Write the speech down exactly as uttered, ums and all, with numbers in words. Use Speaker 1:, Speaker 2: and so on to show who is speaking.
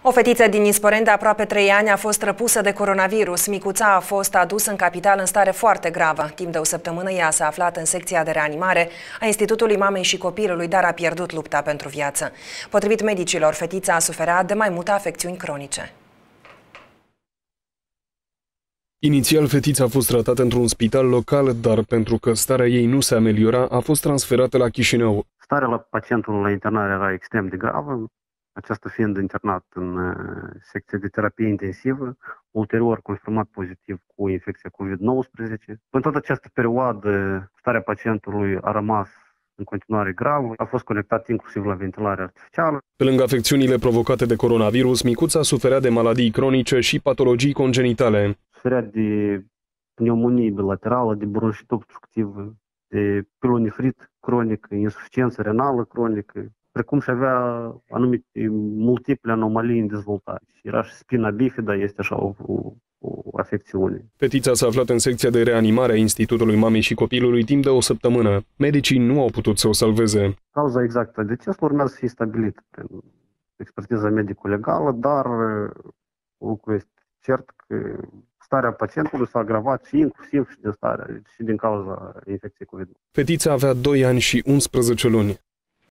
Speaker 1: O fetiță din Nisporeni de aproape trei ani a fost răpusă de coronavirus. Micuța a fost adusă în capital în stare foarte gravă. Timp de o săptămână ea s-a aflat în secția de reanimare a Institutului Mamei și Copilului, dar a pierdut lupta pentru viață. Potrivit medicilor, fetița a suferat de mai multe afecțiuni cronice.
Speaker 2: Inițial, fetița a fost tratată într-un spital local, dar pentru că starea ei nu se ameliora, a fost transferată la Chișinău.
Speaker 3: Starea la pacientul la internare era extrem de gravă, aceasta fiind internat în secție de terapie intensivă, ulterior confirmat pozitiv cu infecția COVID nouăsprezece. În toată această perioadă, starea pacientului a rămas în continuare gravă, a fost conectat inclusiv la ventilare artificială.
Speaker 2: Pe lângă afecțiunile provocate de coronavirus, micuța suferea de maladii cronice și patologii congenitale.
Speaker 3: Suferea de pneumonie bilaterală, de bronșită obstructivă, de pilonefrit cronic, insuficiență renală cronică, precum și avea anumite multiple anomalii în dezvoltare. Era și spina bifida, este așa o, o, o afecțiune.
Speaker 2: Fetița s-a aflat în secția de reanimare a Institutului Mamei și Copilului timp de o săptămână. Medicii nu au putut să o salveze.
Speaker 3: Cauza exactă a decesului urmează să fie stabilită prin expertiza medico-legală, dar lucrul este cert că starea pacientului s-a agravat și inclusiv și din starea, și din cauza infecției COVID.
Speaker 2: Fetița avea doi ani și unsprezece luni.